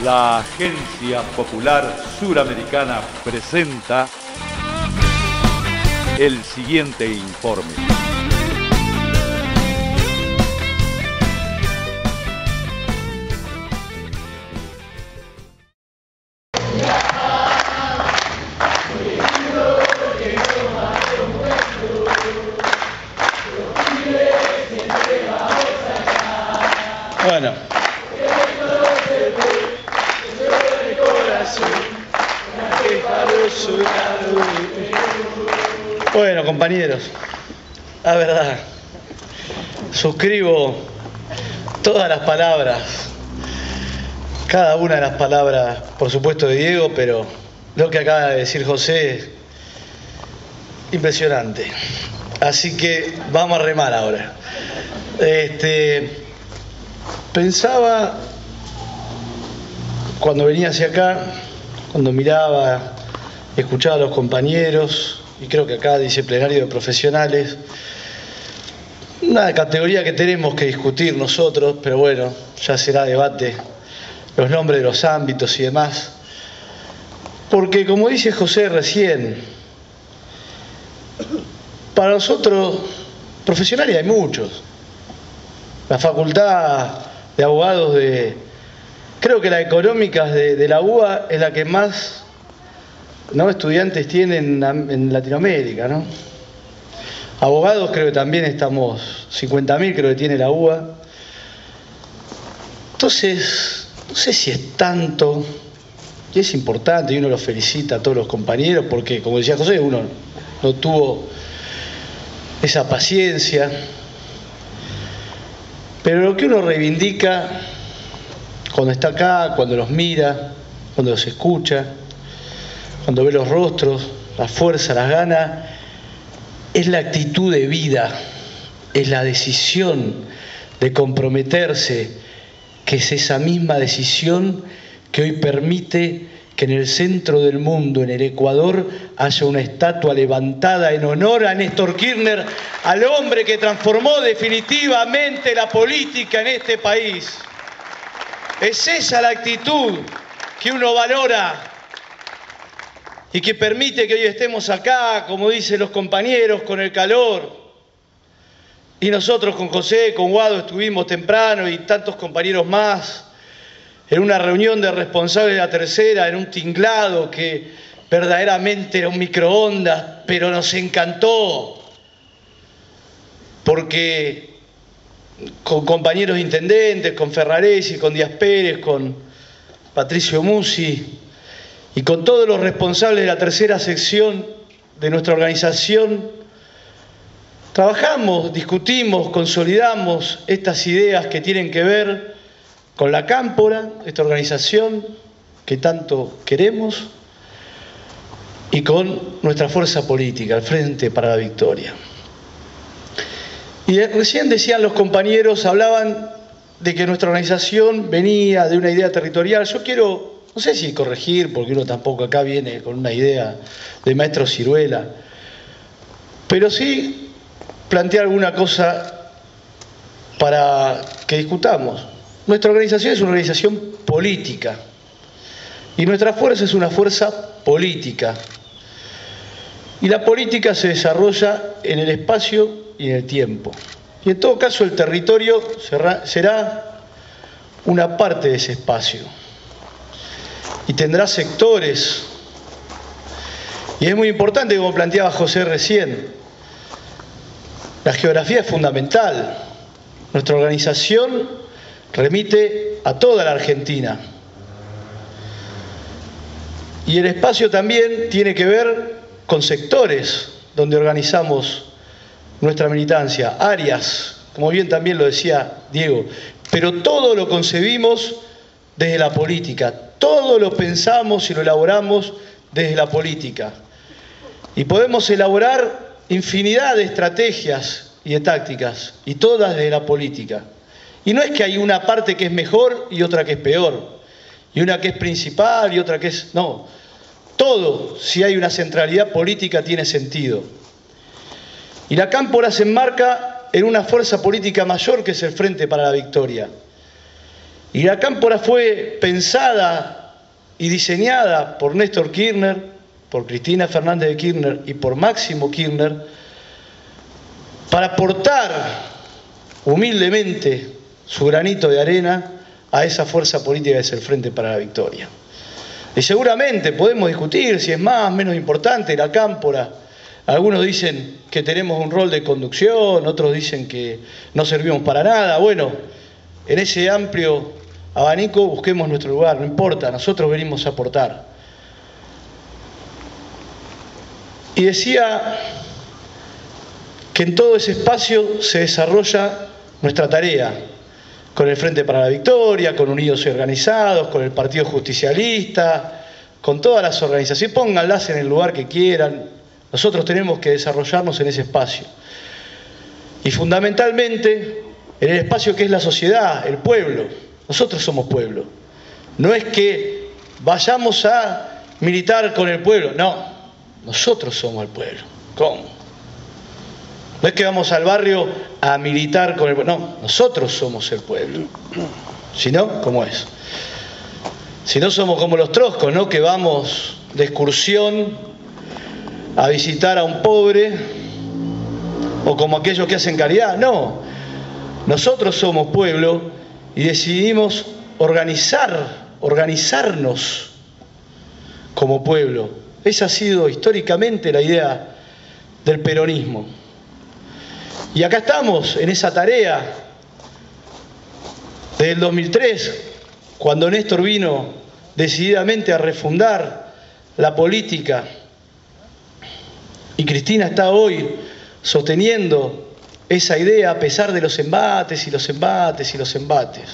La Agencia Popular Suramericana presenta el siguiente informe. Bueno, compañeros, la verdad, suscribo todas las palabras, cada una de las palabras, por supuesto, de Diego, pero lo que acaba de decir José, impresionante. Así que vamos a remar ahora. Pensaba, cuando venía hacia acá, cuando miraba, escuchaba a los compañeros, y creo que acá dice plenario de profesionales, una categoría que tenemos que discutir nosotros, pero bueno, ya será debate, los nombres de los ámbitos y demás, porque como dice José recién, para nosotros profesionales hay muchos. La facultad de abogados creo que la económica de la UBA es la que más estudiantes tienen en Latinoamérica, ¿no? Abogados creo que también estamos, 50.000 creo que tiene la UBA. Entonces, no sé si es tanto, y es importante, y uno los felicita a todos los compañeros, porque como decía José, uno no tuvo esa paciencia, pero lo que uno reivindica cuando está acá, cuando los mira, cuando los escucha, cuando ve los rostros, la fuerza, las ganas, es la actitud de vida, es la decisión de comprometerse, que es esa misma decisión que hoy permite que en el centro del mundo, en el Ecuador, haya una estatua levantada en honor a Néstor Kirchner, al hombre que transformó definitivamente la política en este país. Es esa la actitud que uno valora y que permite que hoy estemos acá, como dicen los compañeros, con el calor. Y nosotros con José, con Guado, estuvimos temprano y tantos compañeros más en una reunión de responsables de la tercera, en un tinglado que verdaderamente era un microondas, pero nos encantó, porque con compañeros intendentes, con Ferraresi, con Díaz Pérez, con Patricio Musi, y con todos los responsables de la tercera sección de nuestra organización, trabajamos, discutimos, consolidamos estas ideas que tienen que ver con la Cámpora, esta organización que tanto queremos, y con nuestra fuerza política, el Frente para la Victoria. Y recién decían los compañeros, hablaban de que nuestra organización venía de una idea territorial. Yo quiero, no sé si corregir, porque uno tampoco acá viene con una idea de maestro Ciruela, pero sí plantear alguna cosa para que discutamos. Nuestra organización es una organización política y nuestra fuerza es una fuerza política. Y la política se desarrolla en el espacio y en el tiempo. Y en todo caso el territorio será una parte de ese espacio. Y tendrá sectores. Y es muy importante, como planteaba José recién, la geografía es fundamental. Nuestra organización remite a toda la Argentina. Y el espacio también tiene que ver con sectores donde organizamos nuestra militancia, áreas, como bien también lo decía Diego, pero todo lo concebimos desde la política, todo lo pensamos y lo elaboramos desde la política. Y podemos elaborar infinidad de estrategias y de tácticas, y todas desde la política. Y no es que hay una parte que es mejor y otra que es peor, y una que es principal y otra que es... No, todo, si hay una centralidad política, tiene sentido. Y la Cámpora se enmarca en una fuerza política mayor que es el Frente para la Victoria. Y la cámpora fue pensada y diseñada por Néstor Kirchner, por Cristina Fernández de Kirchner y por Máximo Kirchner, para aportar humildemente su granito de arena a esa fuerza política que es el Frente para la Victoria. Y seguramente podemos discutir si es más o menos importante la cámpora. Algunos dicen que tenemos un rol de conducción, otros dicen que no servimos para nada. Bueno, en ese amplio abanico busquemos nuestro lugar, no importa, nosotros venimos a aportar. Y decía que en todo ese espacio se desarrolla nuestra tarea, con el Frente para la Victoria, con Unidos y Organizados, con el Partido Justicialista, con todas las organizaciones, pónganlas en el lugar que quieran, nosotros tenemos que desarrollarnos en ese espacio. Y fundamentalmente en el espacio que es la sociedad, el pueblo. Nosotros somos pueblo. No es que vayamos a militar con el pueblo, no, nosotros somos el pueblo. ¿Cómo? No es que vamos al barrio a militar con el pueblo, no, nosotros somos el pueblo. Si no, ¿cómo es? Si no somos como los troscos, ¿no? Que vamos de excursión a visitar a un pobre, o como aquellos que hacen caridad, no. Nosotros somos pueblo y decidimos organizarnos como pueblo. Esa ha sido históricamente la idea del peronismo. Y acá estamos en esa tarea desde el 2003, cuando Néstor vino decididamente a refundar la política, y Cristina está hoy sosteniendo esa idea a pesar de los embates y los embates y los embates.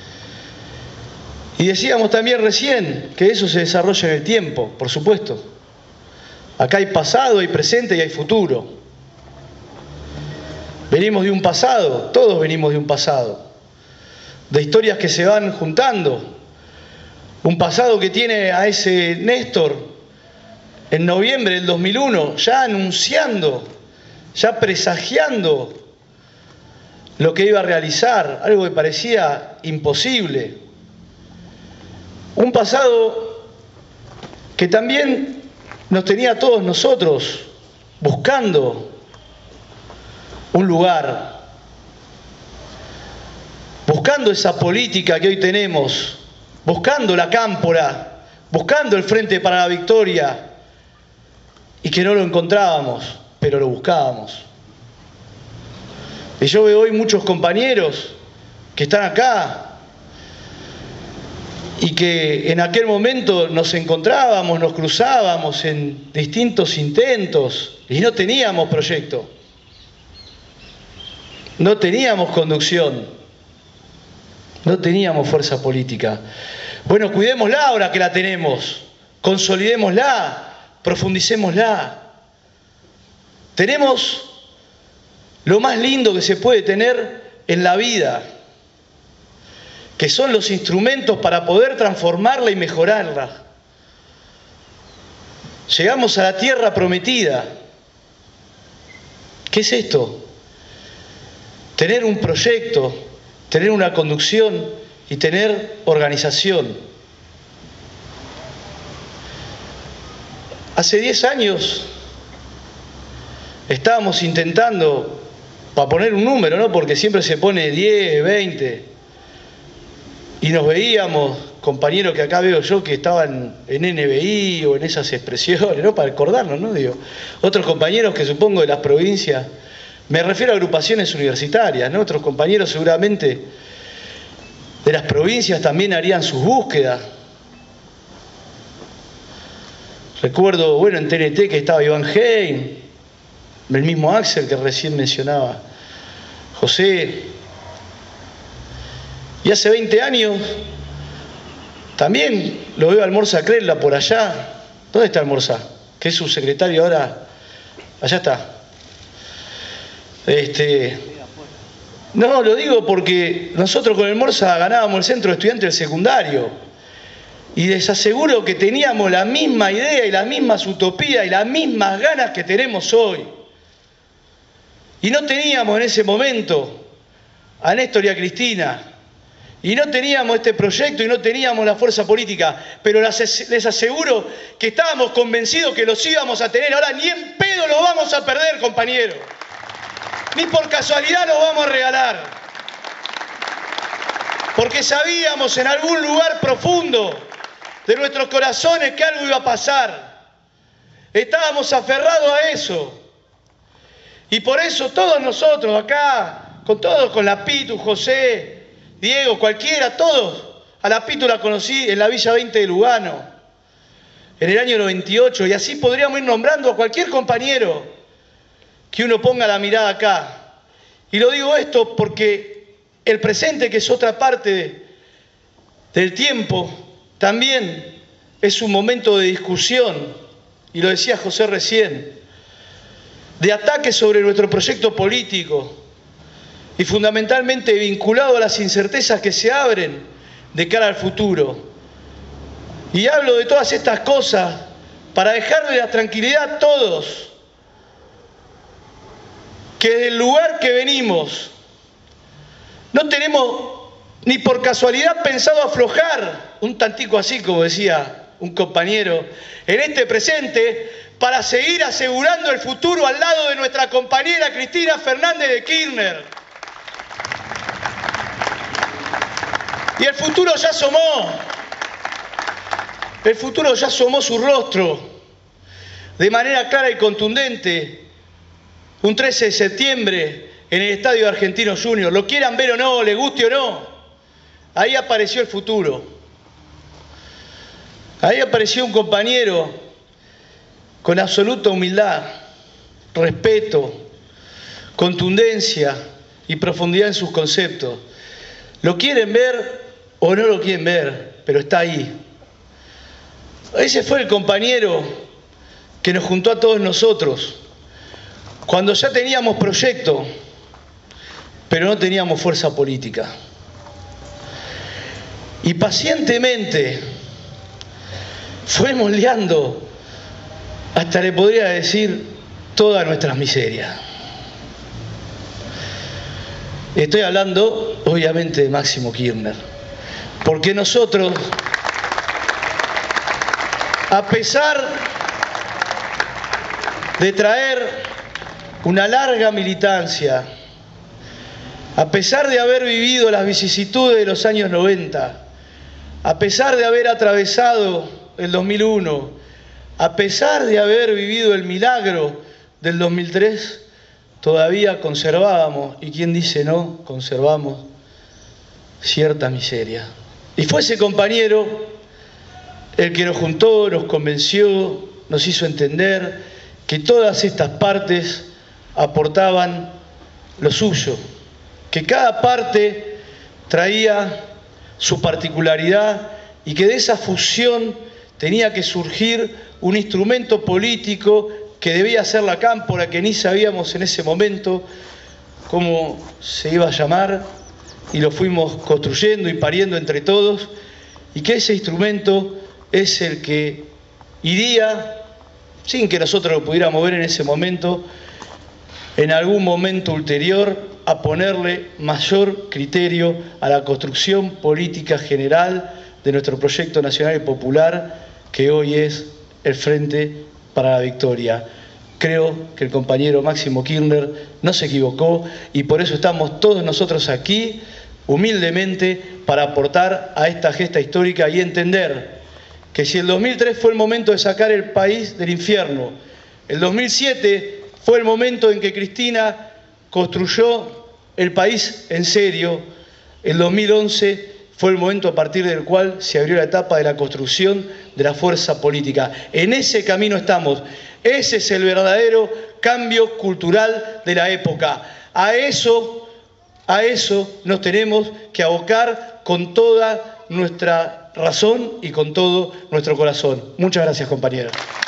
Y decíamos también recién que eso se desarrolla en el tiempo, por supuesto. Acá hay pasado, hay presente y hay futuro. Venimos de un pasado, todos venimos de un pasado, de historias que se van juntando. Un pasado que tiene a ese Néstor en noviembre del 2001 ya anunciando, ya presagiando lo que iba a realizar, algo que parecía imposible. Un pasado que también nos tenía a todos nosotros buscando un lugar, buscando esa política que hoy tenemos, buscando la cámpora, buscando el Frente para la Victoria, y que no lo encontrábamos, pero lo buscábamos. Y yo veo hoy muchos compañeros que están acá y que en aquel momento nos encontrábamos, nos cruzábamos en distintos intentos y no teníamos proyecto. No teníamos conducción, no teníamos fuerza política. Bueno, cuidémosla ahora que la tenemos, consolidémosla, profundicémosla. Tenemos lo más lindo que se puede tener en la vida, que son los instrumentos para poder transformarla y mejorarla. Llegamos a la tierra prometida. ¿Qué es esto? Tener un proyecto, tener una conducción y tener organización. Hace 10 años estábamos intentando, para poner un número, ¿no? Porque siempre se pone 10, 20, y nos veíamos, compañeros que acá veo yo que estaban en NBI o en esas expresiones, ¿no? Para acordarnos, ¿no? Digo, otros compañeros que supongo de las provincias. Me refiero a agrupaciones universitarias, ¿no? Otros compañeros seguramente de las provincias también harían sus búsquedas. Recuerdo, bueno, en TNT que estaba Iván Heim, el mismo Axel que recién mencionaba José. Y hace 20 años también lo veo a Almorza Crella por allá. ¿Dónde está Almorza? Que es su secretario ahora. Allá está. No, lo digo porque nosotros con el Morsa ganábamos el centro de estudiantes del secundario y les aseguro que teníamos la misma idea y las mismas utopías y las mismas ganas que tenemos hoy. Y no teníamos en ese momento a Néstor y a Cristina Y no teníamos este proyecto y no teníamos la fuerza política, pero les aseguro que estábamos convencidos que los íbamos a tener. Ahora ni en pedo los vamos a perder, compañeros. Ni por casualidad los vamos a regalar. Porque sabíamos en algún lugar profundo de nuestros corazones que algo iba a pasar. Estábamos aferrados a eso. Y por eso todos nosotros acá, con la Pitu, José, Diego, cualquiera, todos, a la Pitu la conocí en la Villa 20 de Lugano, en el año 98, y así podríamos ir nombrando a cualquier compañero que uno ponga la mirada acá. Y lo digo esto porque el presente, que es otra parte del tiempo, también es un momento de discusión, y lo decía José recién, de ataque sobre nuestro proyecto político, y fundamentalmente vinculado a las incertezas que se abren de cara al futuro. Y hablo de todas estas cosas para dejarle la tranquilidad a todos, que desde el lugar que venimos no tenemos ni por casualidad pensado aflojar, un tantico así como decía un compañero, en este presente, para seguir asegurando el futuro al lado de nuestra compañera Cristina Fernández de Kirchner. Y el futuro ya asomó. El futuro ya asomó su rostro de manera clara y contundente un 13 de septiembre en el estadio de Argentinos Juniors. Lo quieran ver o no, les guste o no, ahí apareció el futuro. Ahí apareció un compañero con absoluta humildad, respeto, contundencia y profundidad en sus conceptos. Lo quieren ver o no lo quieren ver, pero está ahí. Ese fue el compañero que nos juntó a todos nosotros cuando ya teníamos proyecto, pero no teníamos fuerza política. Y pacientemente fue moldeando, hasta le podría decir, todas nuestras miserias. Estoy hablando, obviamente, de Máximo Kirchner, porque nosotros, a pesar de traer una larga militancia, a pesar de haber vivido las vicisitudes de los años 90, a pesar de haber atravesado el 2001, a pesar de haber vivido el milagro del 2003, todavía conservábamos, y quien dice no, conservamos cierta miseria. Y fue ese compañero el que nos juntó, nos convenció, nos hizo entender que todas estas partes aportaban lo suyo, que cada parte traía su particularidad y que de esa fusión tenía que surgir un instrumento político que debía ser la cámpora, que ni sabíamos en ese momento cómo se iba a llamar, y lo fuimos construyendo y pariendo entre todos, y que ese instrumento es el que iría, sin que nosotros lo pudiéramos ver en ese momento, en algún momento ulterior, a ponerle mayor criterio a la construcción política general de nuestro proyecto nacional y popular, que hoy es el Frente para la Victoria. Creo que el compañero Máximo Kirchner no se equivocó y por eso estamos todos nosotros aquí, humildemente, para aportar a esta gesta histórica y entender que si el 2003 fue el momento de sacar el país del infierno, el 2007 fue el momento en que Cristina construyó el país en serio, el 2011 fue el momento a partir del cual se abrió la etapa de la construcción de la fuerza política. En ese camino estamos. Ese es el verdadero cambio cultural de la época. A eso nos tenemos que abocar con toda nuestra razón y con todo nuestro corazón. Muchas gracias, compañeros.